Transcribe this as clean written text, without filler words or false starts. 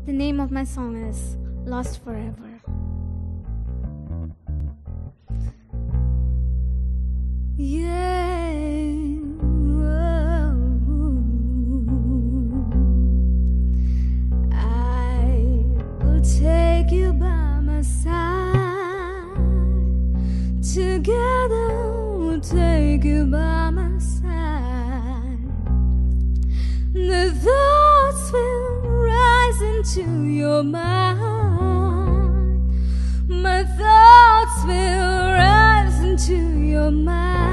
The name of my song is Lost Forever. Yeah, I will take you by my side. Together we'll take you by my side. The thoughts will rise into your mind. My thoughts will rise into your mind.